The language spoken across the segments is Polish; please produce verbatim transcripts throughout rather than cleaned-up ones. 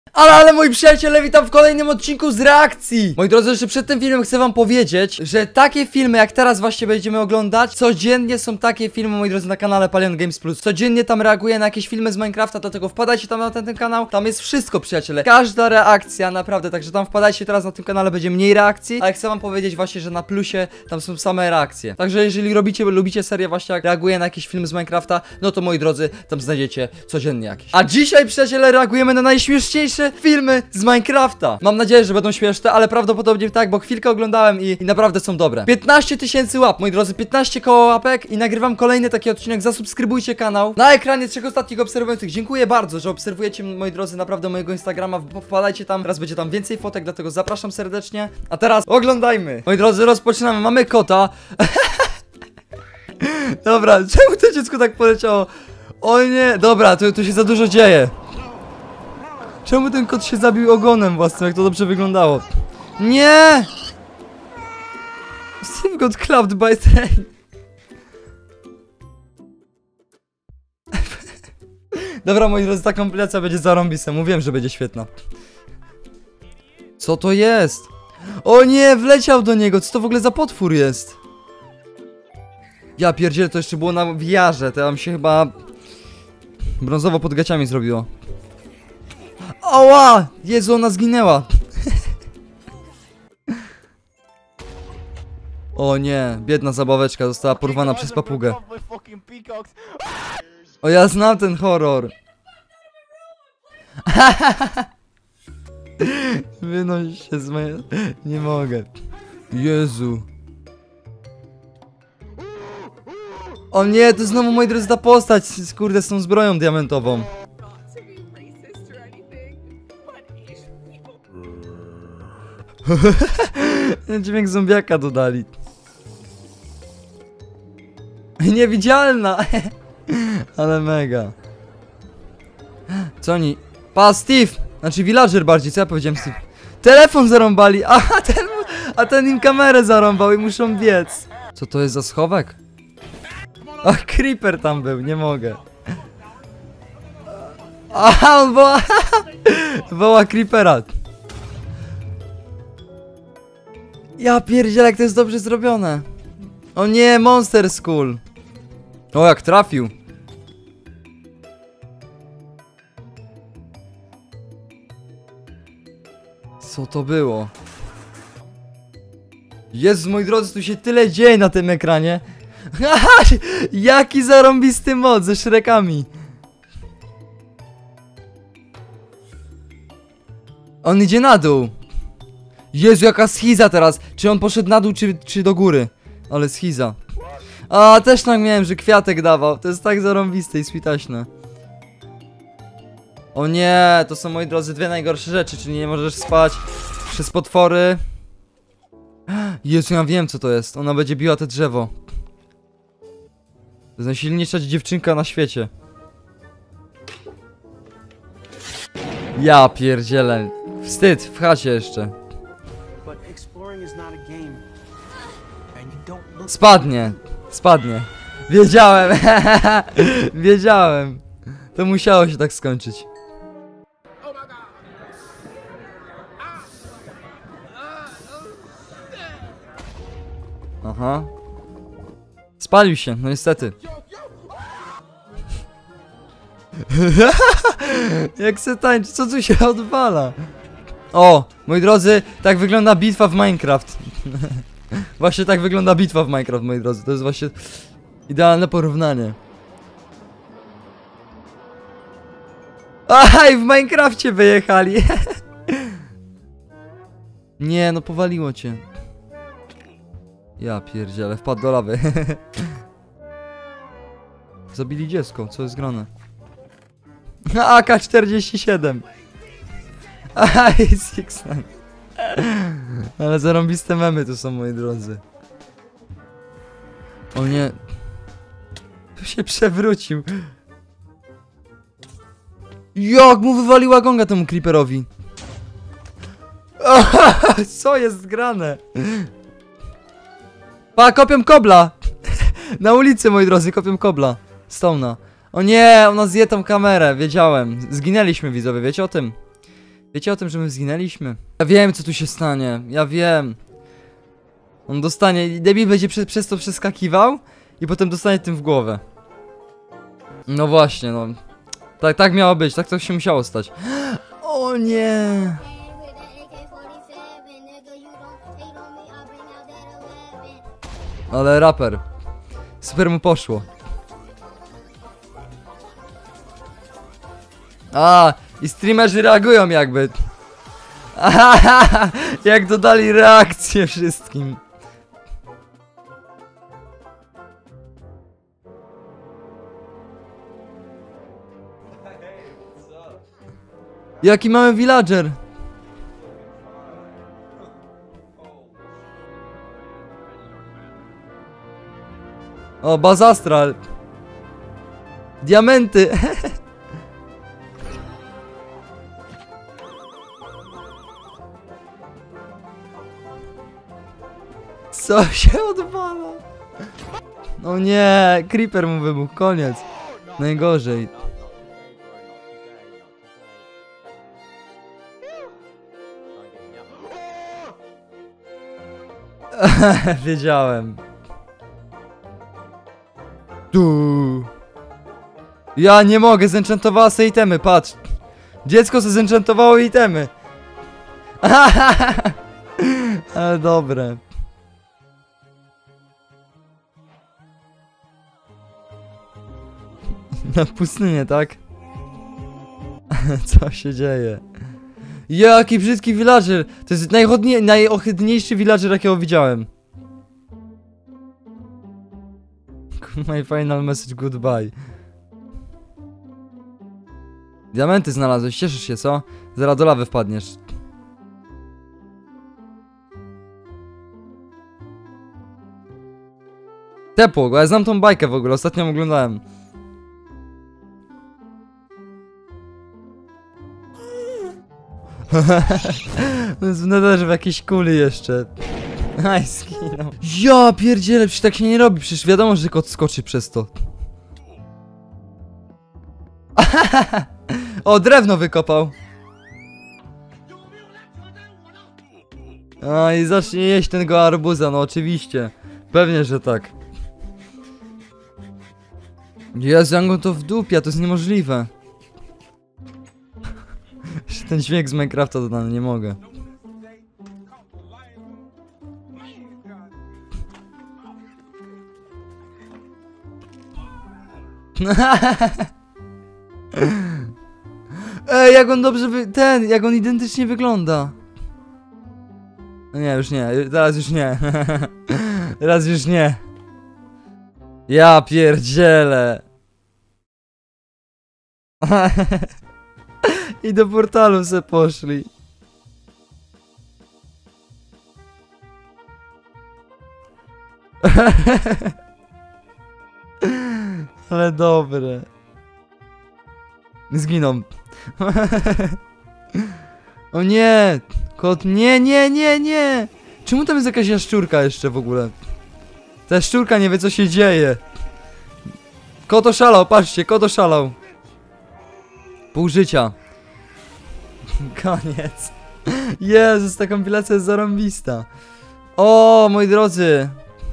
Ale, ale moi przyjaciele, witam w kolejnym odcinku z reakcji. Moi drodzy, jeszcze przed tym filmem chcę wam powiedzieć, że takie filmy jak teraz właśnie będziemy oglądać, codziennie są takie filmy, moi drodzy, na kanale Palion Games Plus. Codziennie tam reaguję na jakieś filmy z Minecrafta, dlatego wpadajcie tam na ten, ten kanał. Tam jest wszystko, przyjaciele, każda reakcja, naprawdę, także tam wpadajcie. Teraz na tym kanale będzie mniej reakcji, ale chcę wam powiedzieć właśnie, że na plusie tam są same reakcje. Także jeżeli robicie, lubicie serię właśnie jak reaguję na jakiś film z Minecrafta, no to moi drodzy, tam znajdziecie codziennie jakieś. A dzisiaj, przyjaciele, reagujemy na najśmieszniejsze filmy z Minecrafta. Mam nadzieję, że będą śmieszne, ale prawdopodobnie tak, bo chwilkę oglądałem i, i naprawdę są dobre. piętnaście tysięcy łap, moi drodzy, piętnaście koło łapek i nagrywam kolejny taki odcinek. Zasubskrybujcie kanał. Na ekranie trzech ostatnich obserwujących. Dziękuję bardzo, że obserwujecie, moi drodzy, naprawdę mojego Instagrama. Wpadajcie tam, teraz będzie tam więcej fotek, dlatego zapraszam serdecznie. A teraz oglądajmy. Moi drodzy, rozpoczynamy. Mamy kota. Dobra, czemu to dziecko tak poleciało? O nie, dobra, tu, tu się za dużo dzieje. Czemu ten kot się zabił ogonem własnym, jak to dobrze wyglądało? Nie! Steve got clapped by train. Dobra, moi drodzy, ta kompilacja będzie zarąbista. Mówiłem, że będzie świetna. Co to jest? O nie, wleciał do niego. Co to w ogóle za potwór jest? Ja pierdzielę, to jeszcze było na wiarze. To tam się chyba brązowo pod gaciami zrobiło. Oła! Jezu, ona zginęła. O nie, biedna zabaweczka została porwana przez papugę. O, ja znam ten horror. Wynoś się z mojej... Nie mogę. Jezu. O nie, to znowu, moi drodzy, ta postać, kurde, z tą zbroją diamentową. Dźwięk zombiaka dodali. Niewidzialna. Ale mega. Co oni? Pa, Steve. Znaczy villager bardziej, co ja powiedziałem, Steve? Telefon zarąbali. A ten, a ten im kamerę zarąbał i muszą biec. Co to jest za schowek? A, creeper tam był, nie mogę. Aha, on woła. Woła creepera. Ja pierdzielę, jak to jest dobrze zrobione. O nie, Monster School. O, jak trafił. Co to było? Jezus, moi drodzy, tu się tyle dzieje na tym ekranie. Haha, jaki zarąbisty mod ze Shrekami. On idzie na dół. Jezu, jaka schiza teraz. Czy on poszedł na dół, czy, czy do góry? Ale schiza. A, też tak miałem, że kwiatek dawał. To jest tak zarąbiste i switaśne. O nie, to są, moi drodzy, dwie najgorsze rzeczy. Czyli nie możesz spać przez potwory. Jezu, ja wiem, co to jest. Ona będzie biła te drzewo. To jest najsilniejsza dziewczynka na świecie. Ja pierdzielę. Wstyd, w chacie jeszcze. Spadnie, spadnie. Wiedziałem. Wiedziałem. To musiało się tak skończyć. Aha. Spalił się, no niestety. Jak se tańczy, co tu się odwala? O, moi drodzy, tak wygląda bitwa w Minecraft. Właśnie tak wygląda bitwa w Minecraft, moi drodzy. To jest właśnie idealne porównanie. Aha, i w Minecrafcie wyjechali. Nie, no powaliło cię. Ja pierdzielę, wpadł do lawy. Zabili dziecko, co jest grane? A K czterdzieści siedem. Aha, i six nine. Ale zarąbiste memy tu są, moi drodzy. O nie. Tu się przewrócił. Jak mu wywaliła gonga temu creeperowi. Co jest grane? Pa, kopią kobla. Na ulicy, moi drodzy, kopią kobla. Stone'a. O nie, ona zje tą kamerę, wiedziałem. Zginęliśmy, widzowie, wiecie o tym? Wiecie o tym, że my zginęliśmy? Ja wiem, co tu się stanie. Ja wiem. On dostanie... Debil będzie prze, przez to przeskakiwał i potem dostanie tym w głowę. No właśnie, no. Tak, tak miało być, tak to się musiało stać. O nie! Ale raper. Super mu poszło. A, i streamerzy reagują jakby. Ahaha, jak dodali reakcję wszystkim. Jaki mamy villager? O, Baz Astral. Diamenty. Co się odwala? No nie, creeper mu wybuchł, koniec. Najgorzej. Wiedziałem. Tu. Ja nie mogę, zenchantowała se itemy, patrz. Dziecko se zenchantowało itemy. Ale dobre. Na pustynię, tak? Co się dzieje? Jaki brzydki villager! To jest najchodnie, najohydniejszy villager, jakiego widziałem. My final message, goodbye. Diamenty znalazłeś, cieszysz się, co? Zaraz do lawy wpadniesz. Tepło go, ja znam tą bajkę w ogóle, ostatnio ją oglądałem. To jest w netherze w jakiejś kuli jeszcze. Aj, skinął. Ja pierdzielę, przecież tak się nie robi, przecież wiadomo, że kot skoczy przez to. O, drewno wykopał. A i zacznie jeść tego arbuza, no oczywiście. Pewnie, że tak. Jezu, jak on to wdupia, to jest niemożliwe. Ten dźwięk z Minecrafta dodany, nie mogę. Ej, jak on dobrze wy... ten, jak on identycznie wygląda. No nie, już nie, teraz już nie. Teraz już nie. Ja pierdzielę. I do portalu se poszli. Ale dobre. Zginą. O nie! Kot, nie, nie, nie, nie! Czemu tam jest jakaś jaszczurka jeszcze w ogóle? Ta jaszczurka nie wie, co się dzieje. Kot oszalał, patrzcie, kot oszalał. Pół życia. Koniec. Jezus, ta kompilacja jest zarąbista. O, moi drodzy.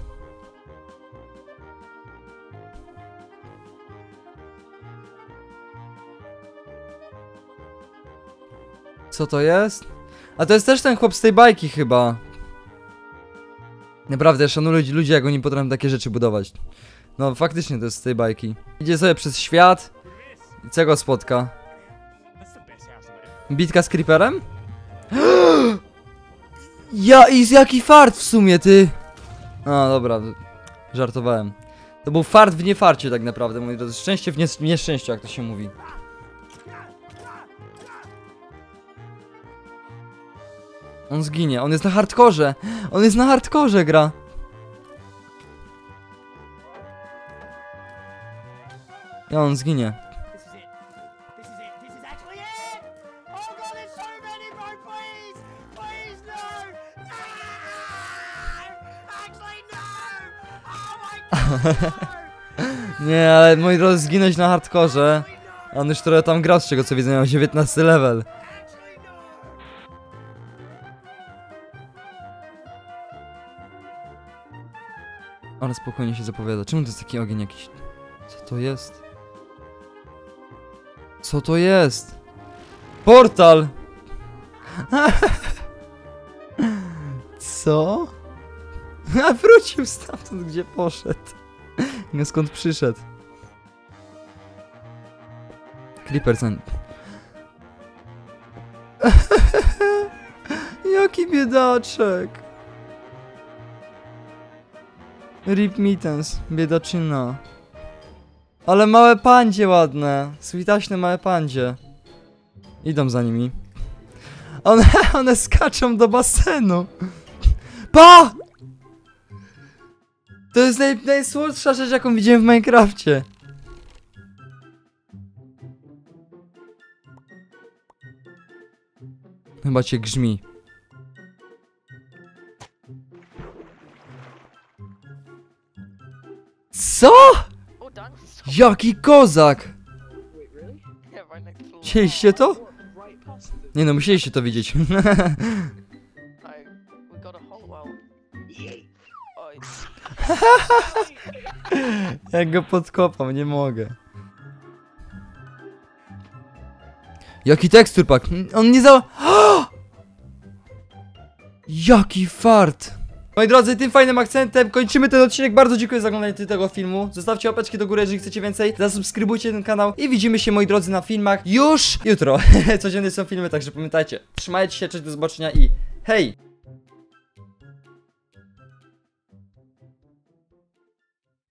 Co to jest? A to jest też ten chłop z tej bajki chyba. Naprawdę, ja szanuję ludzi, ludzie jak oni potrafią takie rzeczy budować. No faktycznie to jest z tej bajki. Idzie sobie przez świat. I co go spotka? Bitka z creeperem? Ja i jaki fart w sumie, ty! A dobra, żartowałem. To był fart w niefarcie tak naprawdę, moi drodzy. Szczęście w nies nieszczęściu, jak to się mówi. On zginie, on jest na hardkorze. On jest na hardkorze, gra. I on zginie. Nie, ale moi drodzy, zginąć na hardkorze. On już trochę tam grał, z czego co widzę, miał dziewiętnasty level. Ale spokojnie się zapowiada. Czemu to jest taki ogień jakiś? Co to jest? Co to jest? Portal! Co? A wrócił stamtąd, gdzie poszedł. No skąd przyszedł? Creeperson. Jaki biedaczek. Rip Mittens, biedaczyna. Ale małe pandzie ładne. Switaśne małe pandzie. Idą za nimi. One, one skaczą do basenu. Pa! To jest naj, najsłodsza rzecz, jaką widziałem w Minecrafcie. Chyba cię grzmi. Co? Jaki kozak! Chcieliście to? Nie no, musieliście to widzieć. Jak go podkopam, nie mogę. Jaki tekstur pack? On nie za... Jaki fart! Moi drodzy, tym fajnym akcentem kończymy ten odcinek. Bardzo dziękuję za oglądanie tego filmu. Zostawcie łapeczki do góry, jeżeli chcecie więcej. Zasubskrybujcie ten kanał i widzimy się, moi drodzy, na filmach już jutro. Codziennie są filmy, także pamiętajcie. Trzymajcie się, cześć, do zobaczenia i hej!